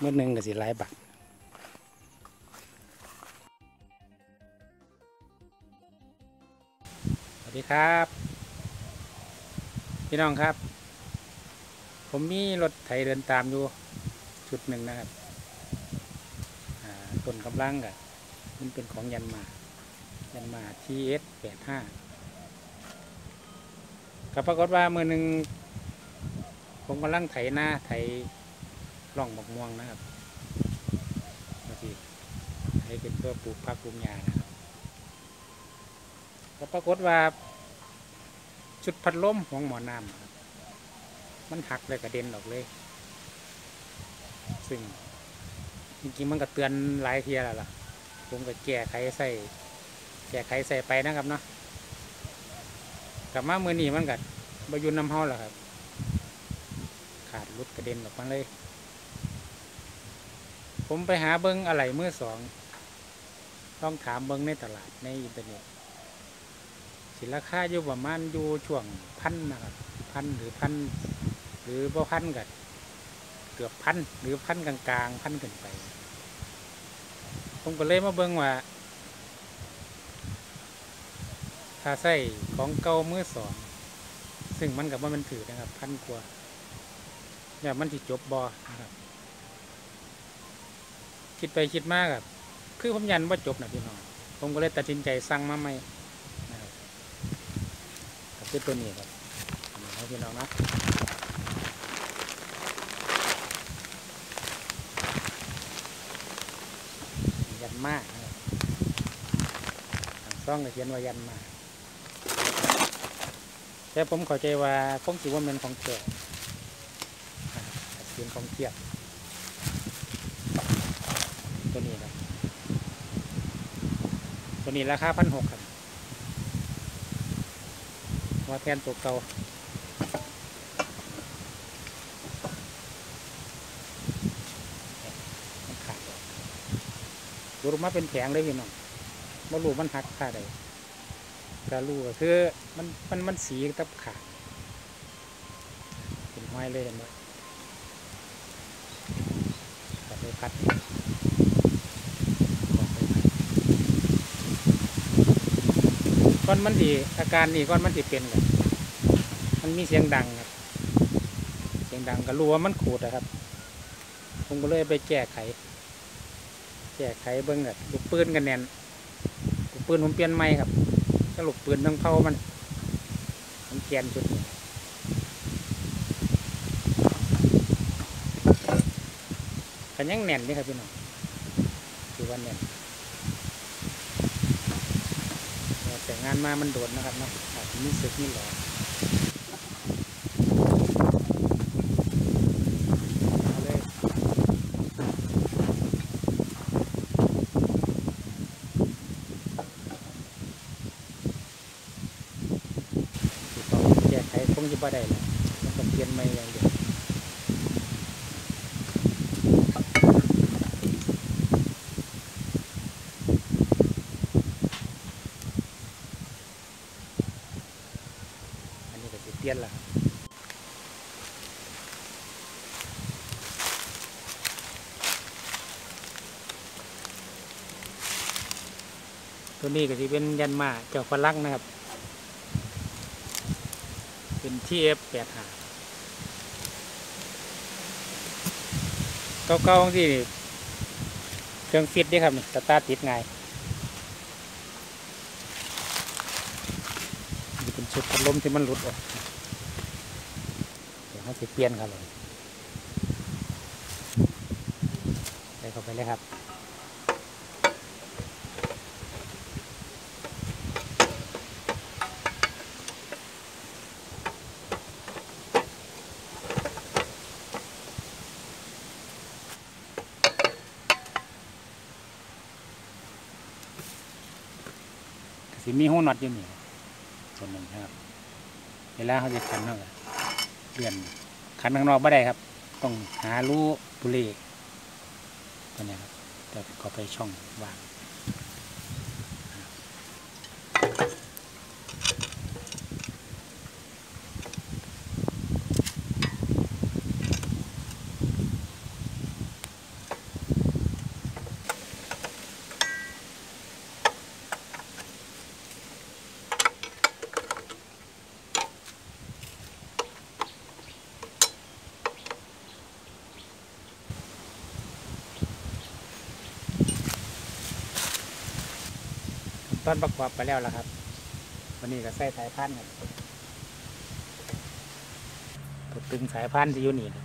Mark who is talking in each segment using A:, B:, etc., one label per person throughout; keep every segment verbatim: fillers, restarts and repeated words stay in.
A: มื่อหนึ่งก็สิหลายบาทสวัสดีครับพี่น้องครับผมมีรถไถเดินตามอยู่ชุดหนึ่งนะครับต้นกำลังกับมันเป็นของยันมายันมา ที เอส แปดสิบห้าก็ปรากฏว่ามือหนึ่งผมกำลังไถหน้าไถร่องบักม่วงนะครับบางทีไถเป็นเพื่อปลูกผักปลูกหญ้านะครับก็ปรากฏว่าชุดพัดลมของหมอน้ำมันหักเลยกระเด็นออกเลยซึ่งจริงๆมันก็เตือนหลายเทียแล้วล่ะผมก็แก้ไขใส่แก้ไขใส่ไปนะครับเนาะกลับมาเมื่อนี้มันกับบายุนน้ำเฮาแล้วครับขาดรุดกระเด็นออกมาเลยผมไปหาเบิ้งอะไรเมื่อสองต้องถามเบิ้งในตลาดในอินเทอร์เน็ตสิราคาอยู่ประมาณอยู่ช่วงพันนะครับพันหรือพันหรือบ่พันกันเกือบพันหรือพันกลางๆพันขึ้นไปผมก็เลยมาเบิ้งว่าถ้าใส่ของเก่ามือสองซึ่งมันกับว่ามันถือนะครับพันกว่าเนี่ยมันที่จบบอนะครับคิดไปคิดมากครับคือผมยันว่าจบนะพี่น้องผมก็เลยตัดสินใจสั่งมาใหม่นะครับกับตัวนี้ครับนี่พี่น้องนะยันมากนะครับซ่องก็เขียนว่ายันมากแต่ผมเข้าใจว่าคงคิดว่าเป็นของแก่เป็นของเทียบตัวนี้ครับตัวนี้ราคาพันหกครับว่าแทนตัวเก่ามันขาดดูรูปมาเป็นแผงเลยพี่น้องมาลูมันหักขาดเลยกระลูก็คือมันมันมันสีตับขาดเป็นห้อยเลยเห็นไหมตัดไปพัดก้อนมันดีอาการนี่ก้อนมันดีเป็นกันมันมีเสียงดังครับเสียงดังกระลูว่ามันขูดนะครับผมก็เลยไปแก้ไขแก้ไขเบิ้งแบบลูกปืนกันแน่นลูกปืนผมเปลี่ยนใหม่ครับก็ลูกปืนทั้งเผามันมันแกนจุดกันยังแน่นนี่ครับพี่น้องคือวันแน่นแต่งานมามันโดดนะครับเนาะอาจจะมีสึกนี่หรอเอาเลยแก้ไขคงจะบ่ได้แล้วมันต้องเปลี่ยนใหม่อย่างเดียวเปลี่ยนละตัวนี้ก็จะเป็นยันมาเจ้าฝรั่งนะครับเป็น ที เอฟ แปดสิบห้าเก่าๆที่เครื่องฟิตนี่ครับนี่สตาร์ทติดง่ายนี่เป็นชุดพัดลมที่มันหลุดออกเดี๋ยวเขาจะเปลี่ยนครับเลยใส่เข้าไปเลยครับสิมีหูน็อตอยู่นี่ส่วนหนึ่งครับเวลาเขาจะขันเขาเปลี่ยนขันข้างนอกไม่ได้ครับต้องหารูบุหรี่ตัวนี้ครับจะเข้าไปช่องว่างตอนประกอบไปแล้วล่ะครับวันนี้ก็ใส่สายพันธุ์ครับตัวตึงสายพันธุ์ที่อยู่นี่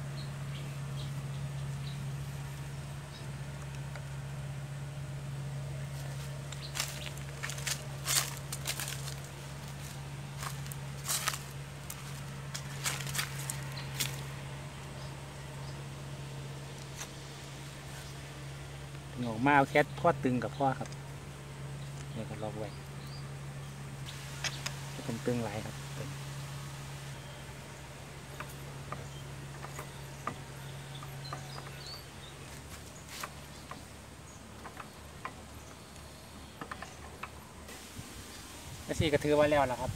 A: ออกมาเอาแค่พ่อตึงกับพ่อครับนี่ก็ล็อกไว้เป็นตึงหลายครับอาชีพก็ถือไว้แล้วล่ะครับ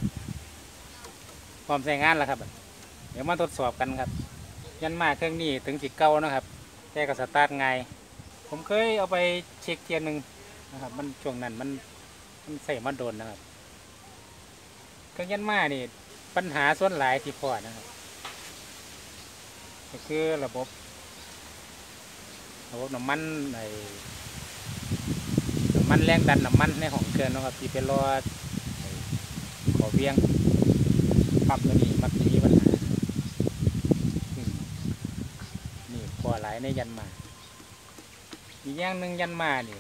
A: พร้อมใช้งานแล้วครับเดี๋ยวมาทดสอบกันครับยันมาเครื่องนี้ถึงสิเก้านะครับแค่ก็สตาร์ทง่ายผมเคยเอาไปเช็คเทียนหนึ่งนะครับมันช่วงนั้นมันมันใส่มาโดนนะครับเครื่องยันมานี่ปัญหาส่วนหลายที่พอนะครับก็คือระบบระบบน้ำมันในน้ำมันแรงดันน้ำมันในห้องเครื่องนะครับที่เป็นรอขอเวียงปั๊มตัวนี้มักจะมีปัญหานี่พอหลายในยันมาอีกอย่างหนึ่งยันมานี่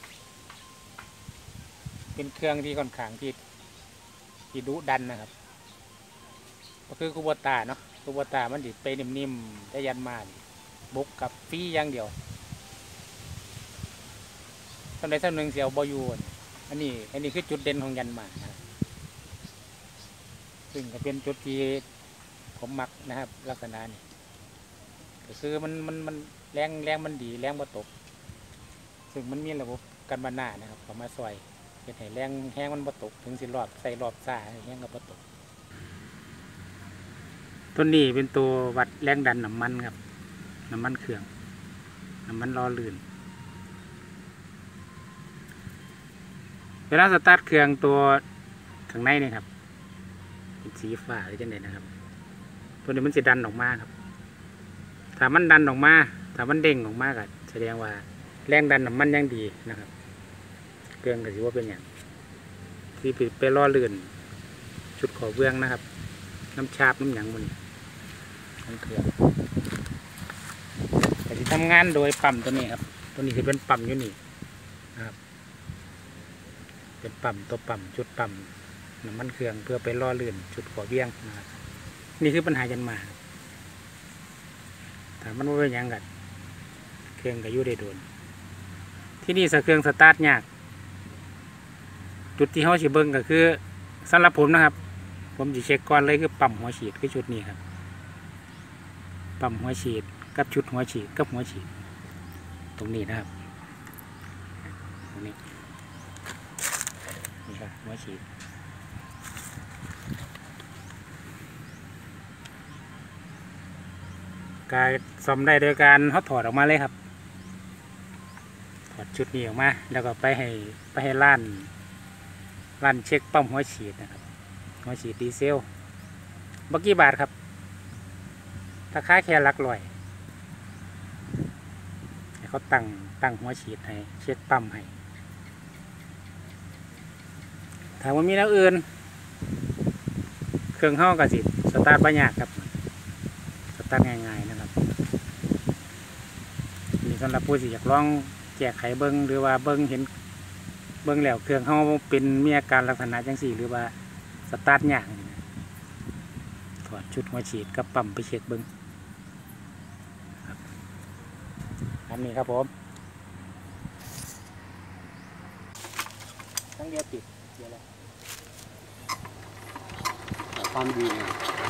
A: เป็นเครื่องที่ค่อนข้างที่ที่ดุดันนะครับก็คือคูโบต้าเนาะคูโบต้ามันดิไปนิ่มๆแต่ยันมาบุกกับฟรีอย่างเดียวตอนใดตอนหนึ่งเสียวบอยูนอันนี้อันนี้คือจุดเด่นของยันมานะครับซึ่งก็เป็นจุดที่ผมมักนะครับลักษณะนี้ก็คือมันมันมันแรงแรงมันดีแรงบ่ตกซึ่งมันมีระบบกันบรรณานะครับเข้ามาซอยเป็นให้แรงแห้งมันบ่ตกถึงสิรอบใส่รอบซ่าแห้งก็บ่ตกตัวนี้เป็นตัววัดแรงดันน้ำมันครับน้ำมันเครื่องน้ำมันรอลื่นเวลาสตาร์ทเครื่องตัวข้างในนี่ครับเป็นสีฟ้าหรือจังไดนะครับตัวนี้มันจะดันออกมาครับถ้ามันดันออกมาถ้ามันเด้งออกมาก็แสดงว่าแรงดันน้ำมันยังดีนะครับเครื่องก็ถือว่าเป็นอย่างที่ไปล่อลื่นชุดขอเบื้องนะครับน้ำชาบน้ำหยังมันของเครื่องแต่ที่ทำงานโดยปั๊มตัวนี้ครับตัวนี้คือเป็นปั๊มอยู่นี่นะครับเป็นปั๊มตัวปั๊มชุดปั๊มน้ำมันเครื่องเพื่อไปล่อลื่นชุดขอเบื้องนะครับนี่คือปัญหายันมาแต่มันว่าเป็นอย่างกันเครื่องก็อยู่ได้โดนที่นี่สเครื่องสตาร์ทยากจุดที่เขาฉีดเบิ้งก็คือสำหรับผมนะครับผมจะเช็คก่อนเลยคือปั๊มหัวฉีดคือชุดนี้ครับปั๊มหัวฉีดกับชุดหัวฉีดกับหัวฉีดตรงนี้นะครับตรงนี้นี่ครับหัวฉีดการซ่อมได้โดยการเขาถอดออกมาเลยครับถอดชุดนี้ออกมาแล้วก็ไปให้ไปให้ล้านล้านเช็คปั๊มหัวฉีดนะครับหัวฉีดดีเซลบักกี่บาทครับราคาแค่หลักร้อยให้เขาตั้งตั้งหัวฉีดให้เช็คปั๊มให้ถ้าว่ามีแล้วอื่นเครื่องห้องกับสิสตาร์ทปัญญาครับสตาร์ทง่ายๆนะครับนี่สำหรับผู้ที่อยากลองแก้ไขเบิ้งหรือว่าเบิ้งเห็นเบิ้งแล้วเครื่องเขาเป็นมีอาการลักษณะจังสี่หรือว่าสตาร์ทยากถอดชุดหัวฉีดกับปั๊มไปเช็คเบิ้งอันนี้ครับผมทั้งเดียวติดเดี๋ยวแล้ว
B: ความดี